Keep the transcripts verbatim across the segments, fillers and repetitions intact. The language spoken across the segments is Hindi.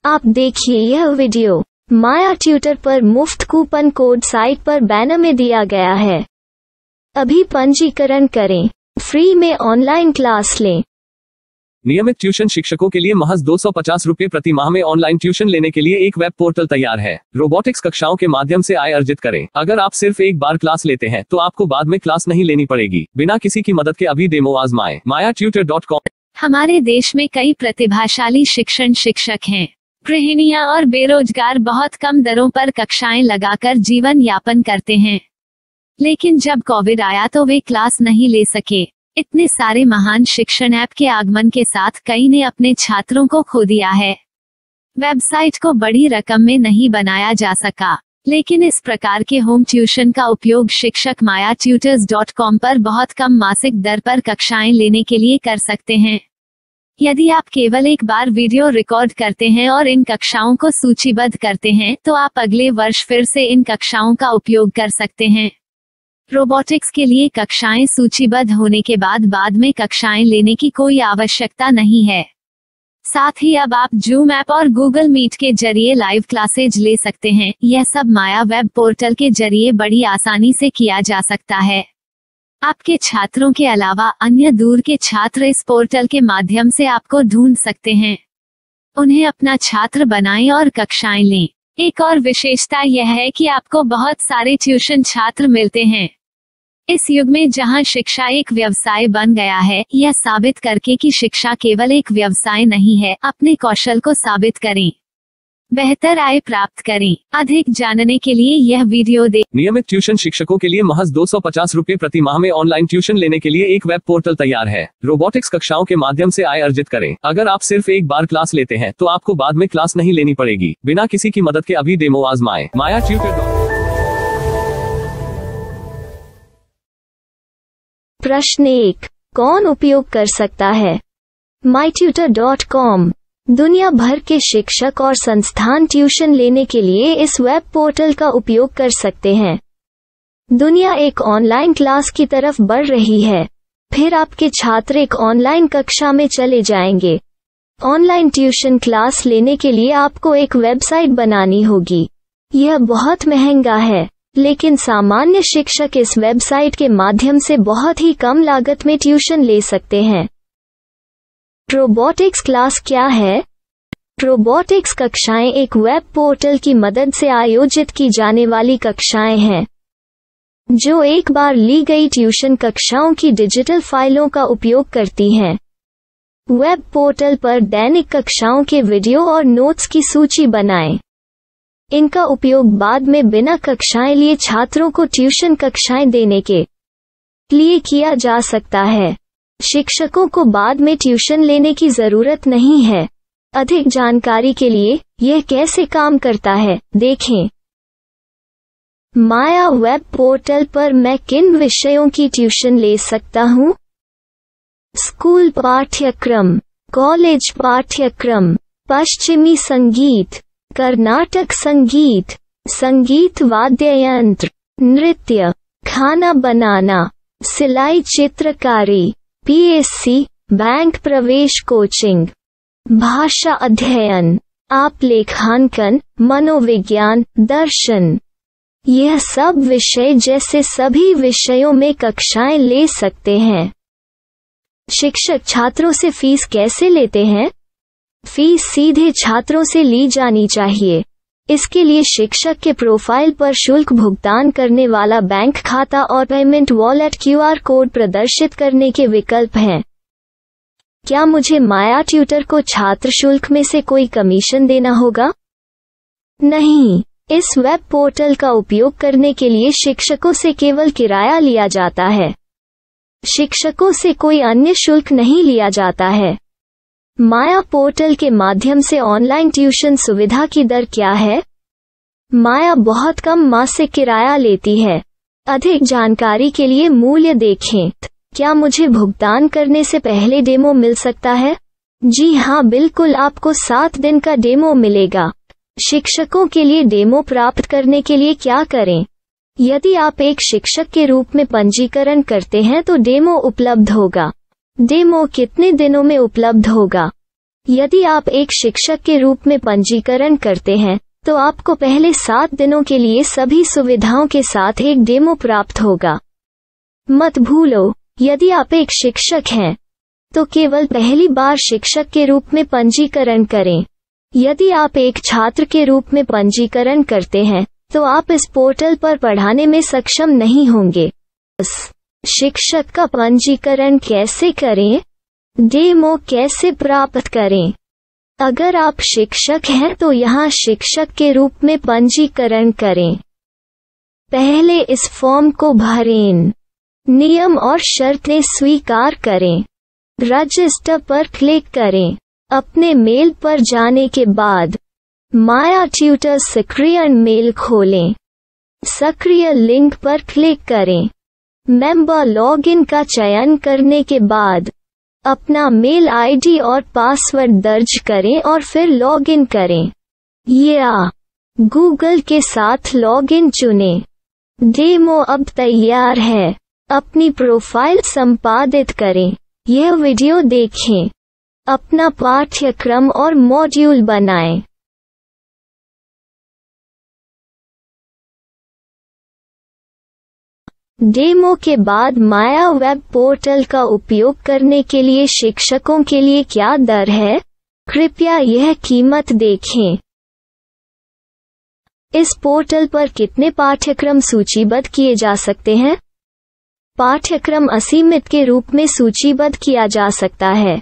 आप देखिए यह वीडियो माया ट्यूटर पर मुफ्त कूपन कोड साइट पर बैनर में दिया गया है। अभी पंजीकरण करें, फ्री में ऑनलाइन क्लास लें। नियमित ट्यूशन शिक्षकों के लिए महज दो सौ पचास रुपए प्रति माह में ऑनलाइन ट्यूशन लेने के लिए एक वेब पोर्टल तैयार है। रोबोटिक्स कक्षाओं के माध्यम से आय अर्जित करें। अगर आप सिर्फ एक बार क्लास लेते हैं तो आपको बाद में क्लास नहीं लेनी पड़ेगी। बिना किसी की मदद के अभी डेमो आजमाएं। Maya Tutor dot com. हमारे देश में कई प्रतिभाशाली शिक्षण शिक्षक हैं। गृहिणियां और बेरोजगार बहुत कम दरों पर कक्षाएं लगाकर जीवन यापन करते हैं, लेकिन जब कोविड आया तो वे क्लास नहीं ले सके। इतने सारे महान शिक्षण ऐप के आगमन के साथ कई ने अपने छात्रों को खो दिया है। वेबसाइट को बड़ी रकम में नहीं बनाया जा सका, लेकिन इस प्रकार के होम ट्यूशन का उपयोग शिक्षक माया ट्यूटर्स डॉट कॉम पर बहुत कम मासिक दर पर कक्षाएं लेने के लिए कर सकते हैं। यदि आप केवल एक बार वीडियो रिकॉर्ड करते हैं और इन कक्षाओं को सूचीबद्ध करते हैं तो आप अगले वर्ष फिर से इन कक्षाओं का उपयोग कर सकते हैं। रोबोटिक्स के लिए कक्षाएं सूचीबद्ध होने के बाद बाद में कक्षाएं लेने की कोई आवश्यकता नहीं है। साथ ही अब आप जूम ऐप और गूगल मीट के जरिए लाइव क्लासेज ले सकते हैं। यह सब माया वेब पोर्टल के जरिए बड़ी आसानी से किया जा सकता है। आपके छात्रों के अलावा अन्य दूर के छात्र इस पोर्टल के माध्यम से आपको ढूंढ सकते हैं। उन्हें अपना छात्र बनाएं और कक्षाएं लें। एक और विशेषता यह है कि आपको बहुत सारे ट्यूशन छात्र मिलते हैं। इस युग में जहां शिक्षा एक व्यवसाय बन गया है, यह साबित करके कि शिक्षा केवल एक व्यवसाय नहीं है, अपने कौशल को साबित करें, बेहतर आय प्राप्त करें। अधिक जानने के लिए यह वीडियो देखें। नियमित ट्यूशन शिक्षकों के लिए महज दो सौ पचास रुपए प्रति माह में ऑनलाइन ट्यूशन लेने के लिए एक वेब पोर्टल तैयार है। रोबोटिक्स कक्षाओं के माध्यम से आय अर्जित करें। अगर आप सिर्फ एक बार क्लास लेते हैं तो आपको बाद में क्लास नहीं लेनी पड़ेगी। बिना किसी की मदद के अभी डेमो आजमाएं। माया ट्यूटर। प्रश्न एक, कौन उपयोग कर सकता है? My Tutor dot com. दुनिया भर के शिक्षक और संस्थान ट्यूशन लेने के लिए इस वेब पोर्टल का उपयोग कर सकते हैं। दुनिया एक ऑनलाइन क्लास की तरफ बढ़ रही है। फिर आपके छात्र एक ऑनलाइन कक्षा में चले जाएंगे। ऑनलाइन ट्यूशन क्लास लेने के लिए आपको एक वेबसाइट बनानी होगी। यह बहुत महंगा है, लेकिन सामान्य शिक्षक इस वेबसाइट के माध्यम से बहुत ही कम लागत में ट्यूशन ले सकते हैं। रोबोटिक्स क्लास क्या है? रोबोटिक्स कक्षाएं एक वेब पोर्टल की मदद से आयोजित की जाने वाली कक्षाएं हैं, जो एक बार ली गई ट्यूशन कक्षाओं की डिजिटल फाइलों का उपयोग करती हैं। वेब पोर्टल पर दैनिक कक्षाओं के वीडियो और नोट्स की सूची बनाएं। इनका उपयोग बाद में बिना कक्षाएं लिए छात्रों को ट्यूशन कक्षाएं देने के लिए किया जा सकता है। शिक्षकों को बाद में ट्यूशन लेने की जरूरत नहीं है। अधिक जानकारी के लिए यह कैसे काम करता है देखें। माया वेब पोर्टल पर मैं किन विषयों की ट्यूशन ले सकता हूँ? स्कूल पाठ्यक्रम, कॉलेज पाठ्यक्रम, पश्चिमी संगीत, कर्नाटक संगीत, संगीत वाद्य यंत्र, नृत्य, खाना बनाना, सिलाई चित्रकारी, पीएससी, बैंक प्रवेश कोचिंग, भाषा अध्ययन, आप लेखांकन, मनोविज्ञान, दर्शन। यह सब विषय जैसे सभी विषयों में कक्षाएं ले सकते हैं। शिक्षक छात्रों से फीस कैसे लेते हैं? फीस सीधे छात्रों से ली जानी चाहिए। इसके लिए शिक्षक के प्रोफाइल पर शुल्क भुगतान करने वाला बैंक खाता और पेमेंट वॉलेट क्यूआर कोड प्रदर्शित करने के विकल्प हैं। क्या मुझे माया ट्यूटर को छात्र शुल्क में से कोई कमीशन देना होगा? नहीं, इस वेब पोर्टल का उपयोग करने के लिए शिक्षकों से केवल किराया लिया जाता है। शिक्षकों से कोई अन्य शुल्क नहीं लिया जाता है। माया पोर्टल के माध्यम से ऑनलाइन ट्यूशन सुविधा की दर क्या है? माया बहुत कम मासिक किराया लेती है। अधिक जानकारी के लिए मूल्य देखें। क्या मुझे भुगतान करने से पहले डेमो मिल सकता है? जी हाँ, बिल्कुल, आपको सात दिन का डेमो मिलेगा। शिक्षकों के लिए डेमो प्राप्त करने के लिए क्या करें? यदि आप एक शिक्षक के रूप में पंजीकरण करते हैं तो डेमो उपलब्ध होगा। डेमो कितने दिनों में उपलब्ध होगा? यदि आप एक शिक्षक के रूप में पंजीकरण करते हैं तो आपको पहले सात दिनों के लिए सभी सुविधाओं के साथ एक डेमो प्राप्त होगा। मत भूलो, यदि आप एक शिक्षक हैं तो केवल पहली बार शिक्षक के रूप में पंजीकरण करें। यदि आप एक छात्र के रूप में पंजीकरण करते हैं तो आप इस पोर्टल पर पढ़ाने में सक्षम नहीं होंगे। शिक्षक का पंजीकरण कैसे करें? डेमो कैसे प्राप्त करें? अगर आप शिक्षक हैं तो यहाँ शिक्षक के रूप में पंजीकरण करें। पहले इस फॉर्म को भरें। नियम और शर्तें स्वीकार करें। रजिस्टर पर क्लिक करें। अपने मेल पर जाने के बाद माया ट्यूटर सक्रिय मेल खोलें। सक्रिय लिंक पर क्लिक करें। मेंबर लॉगिन का चयन करने के बाद अपना मेल आईडी और पासवर्ड दर्ज करें और फिर लॉगिन करें या गूगल के साथ लॉगिन चुनें। डेमो अब तैयार है। अपनी प्रोफाइल संपादित करें। यह वीडियो देखें। अपना पाठ्यक्रम और मॉड्यूल बनाएं। डेमो के बाद माया वेब पोर्टल का उपयोग करने के लिए शिक्षकों के लिए क्या दर है? कृपया यह कीमत देखें। इस पोर्टल पर कितने पाठ्यक्रम सूचीबद्ध किए जा सकते हैं? पाठ्यक्रम असीमित के रूप में सूचीबद्ध किया जा सकता है।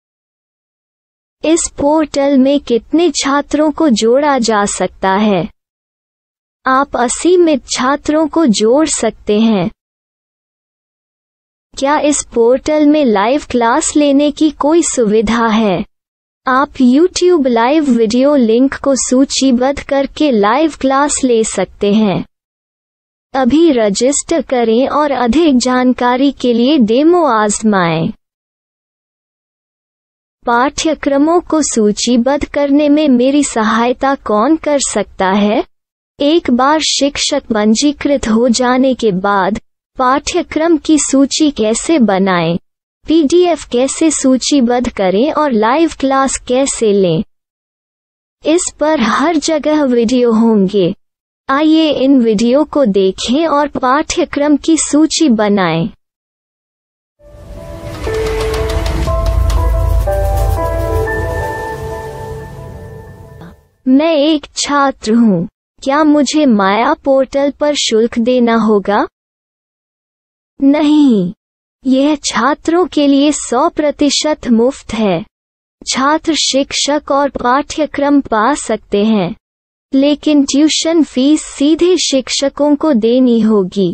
इस पोर्टल में कितने छात्रों को जोड़ा जा सकता है? आप असीमित छात्रों को जोड़ सकते हैं। क्या इस पोर्टल में लाइव क्लास लेने की कोई सुविधा है? आप YouTube लाइव वीडियो लिंक को सूचीबद्ध करके लाइव क्लास ले सकते हैं। अभी रजिस्टर करें और अधिक जानकारी के लिए डेमो आजमाएं। पाठ्यक्रमों को सूचीबद्ध करने में मेरी सहायता कौन कर सकता है? एक बार शिक्षक पंजीकृत हो जाने के बाद पाठ्यक्रम की सूची कैसे बनाएं, पीडीएफ कैसे सूचीबद्ध करें और लाइव क्लास कैसे लें, इस पर हर जगह वीडियो होंगे। आइए इन वीडियो को देखें और पाठ्यक्रम की सूची बनाएं। मैं एक छात्र हूँ। क्या मुझे माया पोर्टल पर शुल्क देना होगा? नहीं, यह छात्रों के लिए सौ प्रतिशत मुफ्त है। छात्र शिक्षक और पाठ्यक्रम पा सकते हैं, लेकिन ट्यूशन फीस सीधे शिक्षकों को देनी होगी।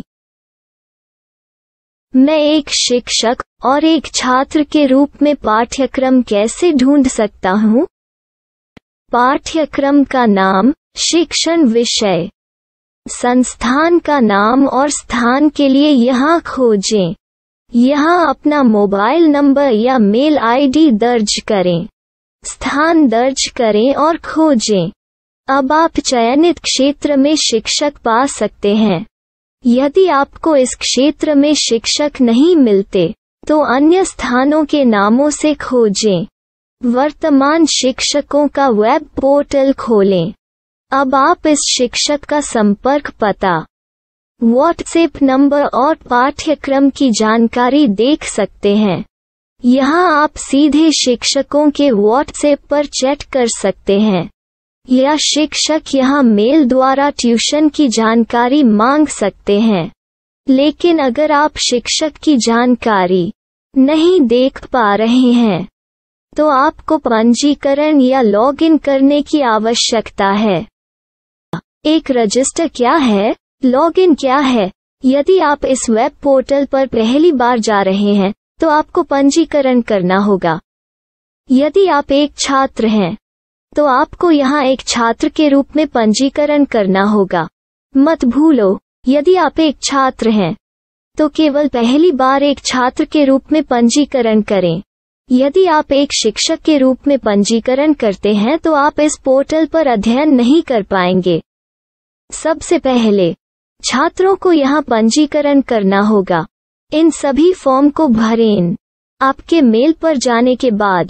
मैं एक शिक्षक और एक छात्र के रूप में पाठ्यक्रम कैसे ढूंढ सकता हूँ? पाठ्यक्रम का नाम, शिक्षण विषय, संस्थान का नाम और स्थान के लिए यहाँ खोजें। यहाँ अपना मोबाइल नंबर या मेल आईडी दर्ज करें। स्थान दर्ज करें और खोजें। अब आप चयनित क्षेत्र में शिक्षक पा सकते हैं। यदि आपको इस क्षेत्र में शिक्षक नहीं मिलते तो अन्य स्थानों के नामों से खोजें। वर्तमान शिक्षकों का वेब पोर्टल खोलें। अब आप इस शिक्षक का संपर्क पता, व्हाट्सएप नंबर और पाठ्यक्रम की जानकारी देख सकते हैं। यहाँ आप सीधे शिक्षकों के व्हाट्सएप पर चैट कर सकते हैं या शिक्षक यहाँ मेल द्वारा ट्यूशन की जानकारी मांग सकते हैं। लेकिन अगर आप शिक्षक की जानकारी नहीं देख पा रहे हैं तो आपको पंजीकरण या लॉगिन करने की आवश्यकता है। एक रजिस्टर क्या है? लॉगिन क्या है? यदि आप इस वेब पोर्टल पर पहली बार जा रहे हैं तो आपको पंजीकरण करना होगा। यदि आप एक छात्र हैं तो आपको यहाँ एक छात्र के रूप में पंजीकरण करना होगा। मत भूलो, यदि आप एक छात्र हैं तो केवल पहली बार एक छात्र के रूप में पंजीकरण करें। यदि आप एक शिक्षक के रूप में पंजीकरण करते हैं तो आप इस पोर्टल पर अध्ययन नहीं कर पाएंगे। सबसे पहले छात्रों को यहाँ पंजीकरण करना होगा। इन सभी फॉर्म को भरें। आपके मेल पर जाने के बाद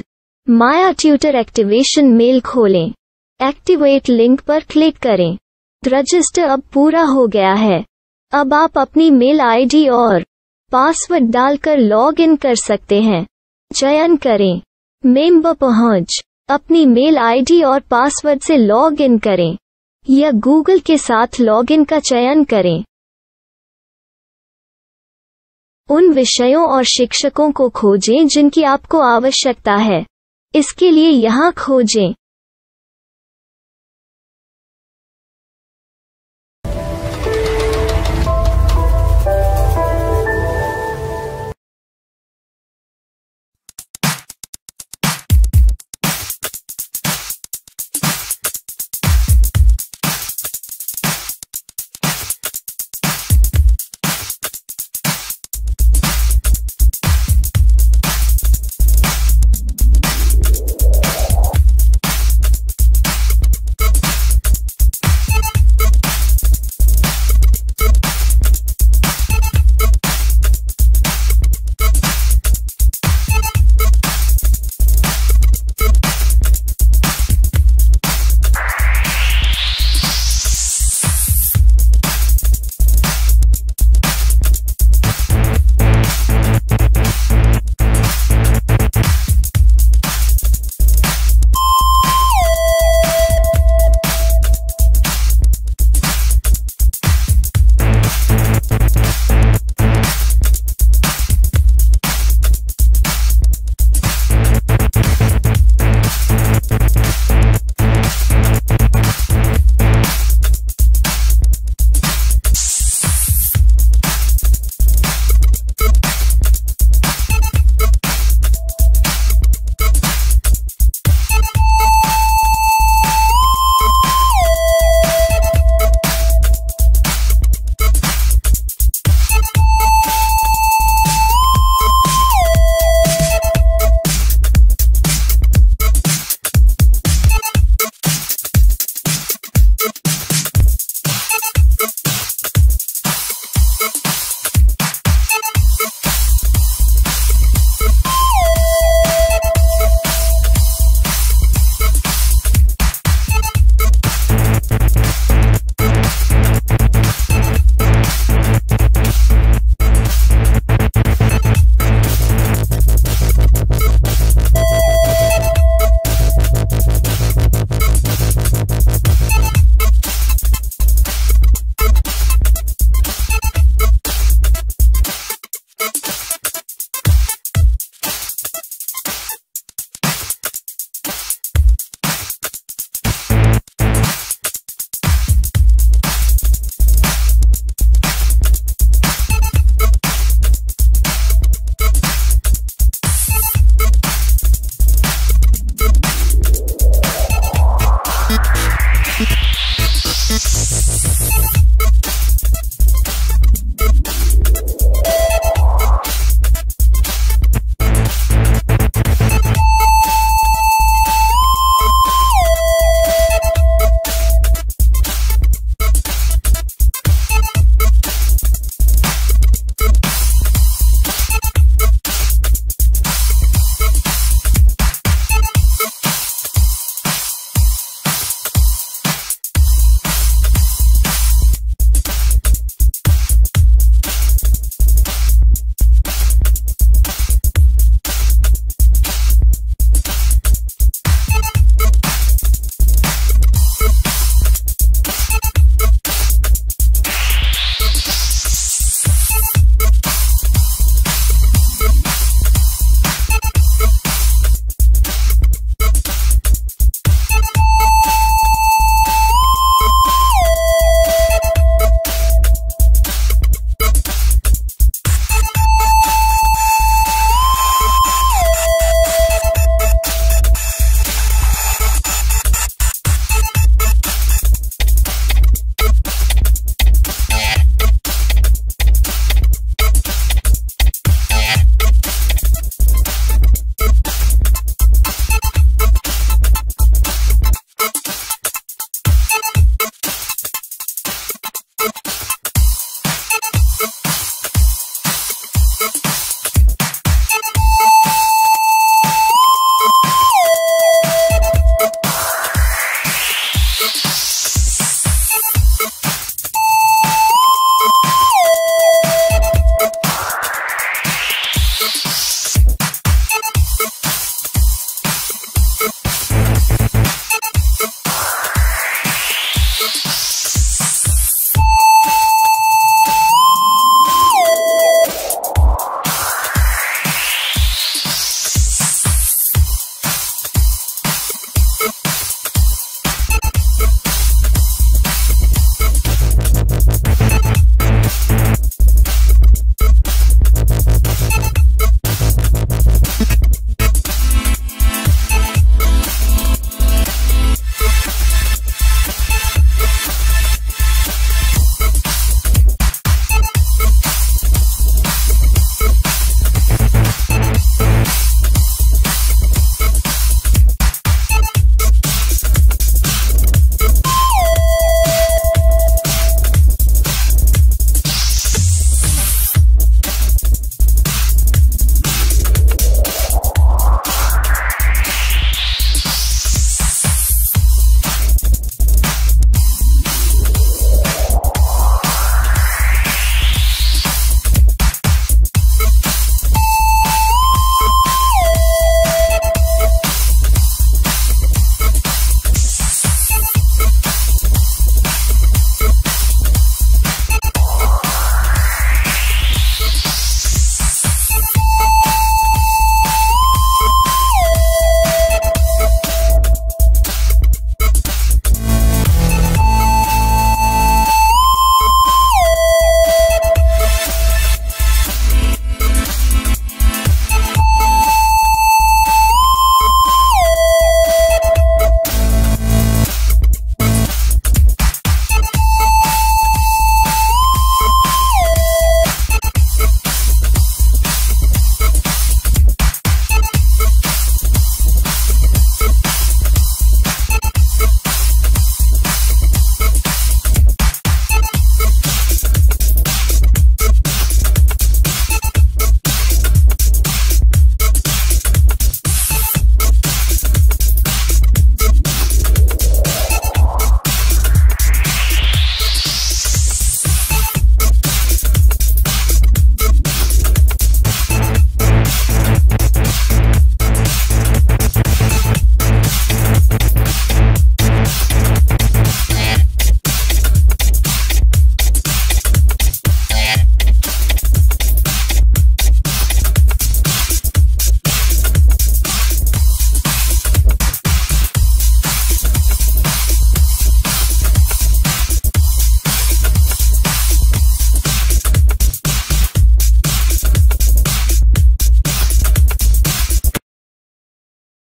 माया ट्यूटर एक्टिवेशन मेल खोलें। एक्टिवेट लिंक पर क्लिक करें। रजिस्टर अब पूरा हो गया है। अब आप अपनी मेल आईडी और पासवर्ड डालकर लॉग इन कर सकते हैं। चयन करें मेंबर पहुंच। अपनी मेल आईडी और पासवर्ड से लॉग इन करें या गूगल के साथ लॉग इन का चयन करें। उन विषयों और शिक्षकों को खोजें जिनकी आपको आवश्यकता है। इसके लिए यहाँ खोजें।